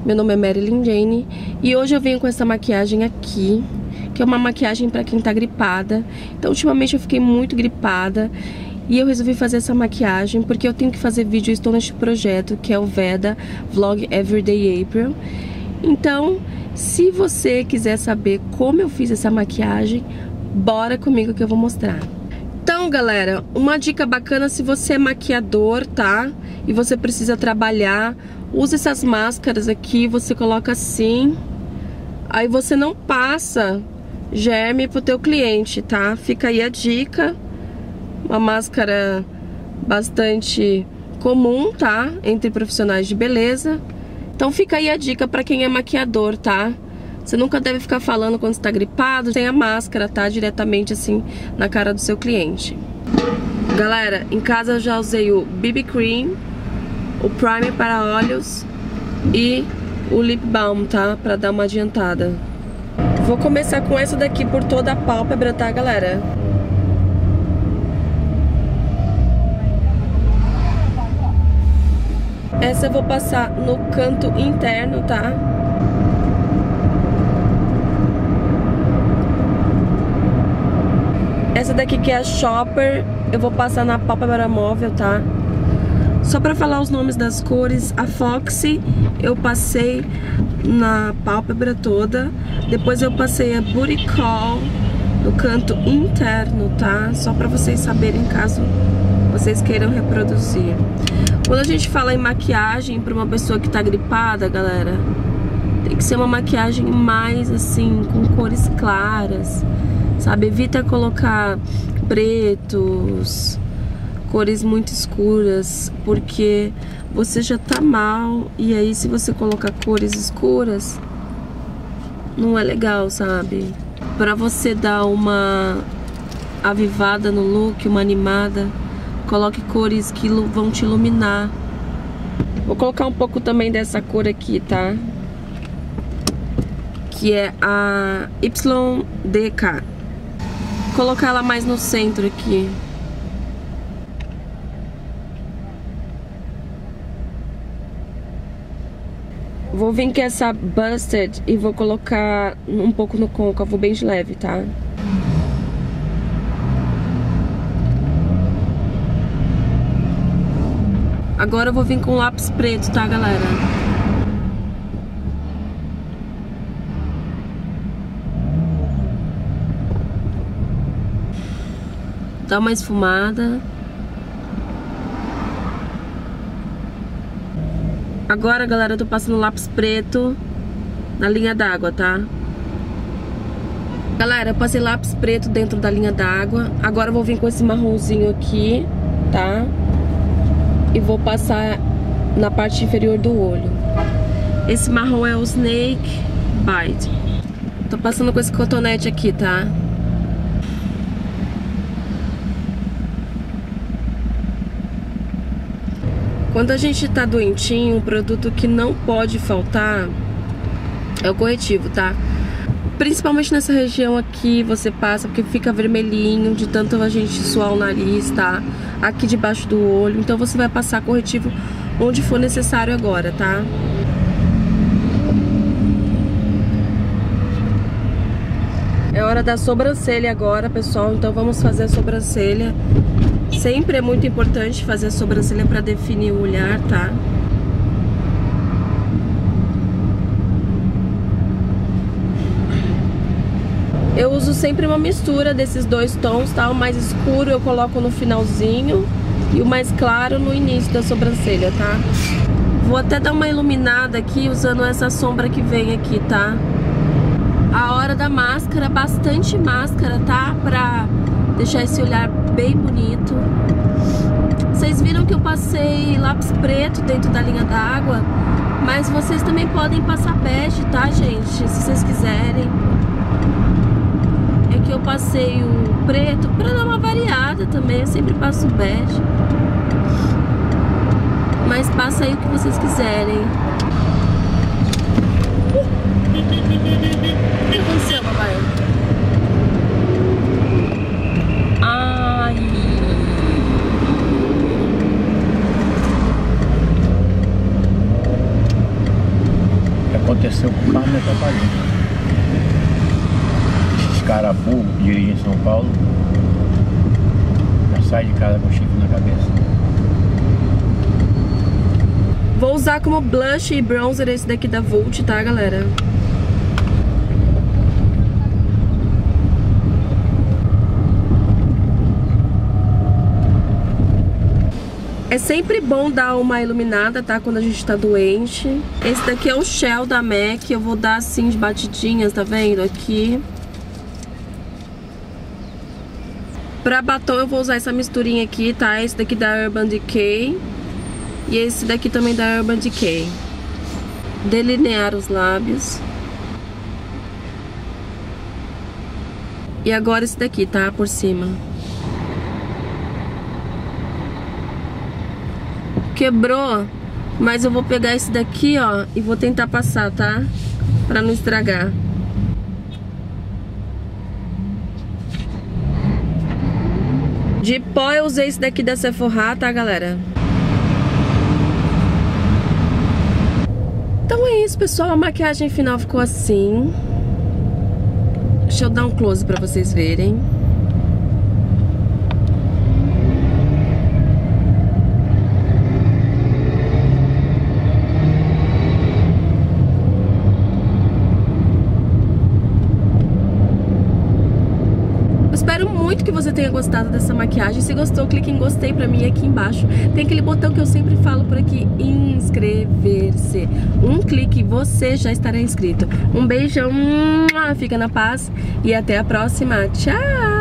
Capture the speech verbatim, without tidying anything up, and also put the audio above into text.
Meu nome é Marilyn Jane e hoje eu venho com essa maquiagem aqui, que é uma maquiagem pra quem tá gripada. Então ultimamente eu fiquei muito gripada e eu resolvi fazer essa maquiagem porque eu tenho que fazer vídeo. Eu estou neste projeto que é o Veda Vlog Everyday April. Então, se você quiser saber como eu fiz essa maquiagem, bora comigo que eu vou mostrar. Então, galera, uma dica bacana se você é maquiador, tá? E você precisa trabalhar, usa essas máscaras aqui, você coloca assim, aí você não passa germe pro teu cliente, tá? Fica aí a dica. Uma máscara bastante comum, tá? Entre profissionais de beleza. Então fica aí a dica pra quem é maquiador, tá? Você nunca deve ficar falando quando está gripado. Tem a máscara, tá? Diretamente assim na cara do seu cliente. Galera, em casa eu já usei o B B Cream, o Primer para olhos e o Lip Balm, tá? Pra dar uma adiantada. Vou começar com essa daqui por toda a pálpebra, tá, galera? Essa eu vou passar no canto interno, tá? Essa daqui que é a Shopper, eu vou passar na pálpebra móvel, tá? Só pra falar os nomes das cores, a Foxy eu passei na pálpebra toda. Depois eu passei a Booty Call no canto interno, tá? Só pra vocês saberem caso vocês queiram reproduzir. Quando a gente fala em maquiagem pra uma pessoa que tá gripada, galera, tem que ser uma maquiagem mais assim, com cores claras, sabe? Evita colocar pretos, cores muito escuras, porque você já tá mal. E aí se você colocar cores escuras, não é legal, sabe? Pra você dar uma avivada no look, uma animada, coloque cores que vão te iluminar. Vou colocar um pouco também dessa cor aqui, tá? Que é a Y D K. Vou colocar ela mais no centro aqui. Vou vir com essa Busted e vou colocar um pouco no côncavo, bem de leve, tá? Agora eu vou vir com lápis preto, tá, galera? Dá uma esfumada. Agora, galera, eu tô passando lápis preto na linha d'água, tá? Galera, eu passei lápis preto dentro da linha d'água. Agora eu vou vir com esse marronzinho aqui, tá? E vou passar na parte inferior do olho. Esse marrom é o Snake Bite. Tô passando com esse cotonete aqui, tá? Quando a gente tá doentinho, um produto que não pode faltar é o corretivo, tá? Principalmente nessa região aqui você passa, porque fica vermelhinho de tanto a gente suar o nariz, tá? Aqui debaixo do olho. Então você vai passar corretivo onde for necessário agora, tá? É hora da sobrancelha agora, pessoal. Então vamos fazer a sobrancelha. Sempre é muito importante fazer a sobrancelha pra definir o olhar, tá? Eu uso sempre uma mistura desses dois tons, tá? O mais escuro eu coloco no finalzinho e o mais claro no início da sobrancelha, tá? Vou até dar uma iluminada aqui usando essa sombra que vem aqui, tá? A hora da máscara, bastante máscara, tá? Pra deixar esse olhar bem bonito. Vocês viram que eu passei lápis preto dentro da linha d'água, mas vocês também podem passar bege, tá, gente? Se vocês quiserem. É que eu passei o preto pra dar uma variada também. Eu sempre passo bege, mas passa aí o que vocês quiserem. O que aconteceu, papai? Ai. atrapalhando. Esses caras burros dirigem em São Paulo, já sai de casa com chifre na cabeça. Vou usar como blush e bronzer esse daqui da Vult, tá, galera? É sempre bom dar uma iluminada, tá? Quando a gente tá doente. Esse daqui é o Shell da MAC. Eu vou dar assim de batidinhas, tá vendo? Aqui. Pra batom eu vou usar essa misturinha aqui, tá? Esse daqui da Urban Decay. E esse daqui também da Urban Decay. Delinear os lábios. E agora esse daqui, tá? Por cima. Quebrou, mas eu vou pegar esse daqui, ó, e vou tentar passar, tá? Pra não estragar. De pó eu usei esse daqui da Sephora, tá, galera? Então é isso, pessoal. A maquiagem final ficou assim. Deixa eu dar um close pra vocês verem. Espero muito que você tenha gostado dessa maquiagem. Se gostou, clique em gostei pra mim aqui embaixo. Tem aquele botão que eu sempre falo por aqui, inscrever-se. Um clique e você já estará inscrito. Um beijão, fica na paz e até a próxima. Tchau!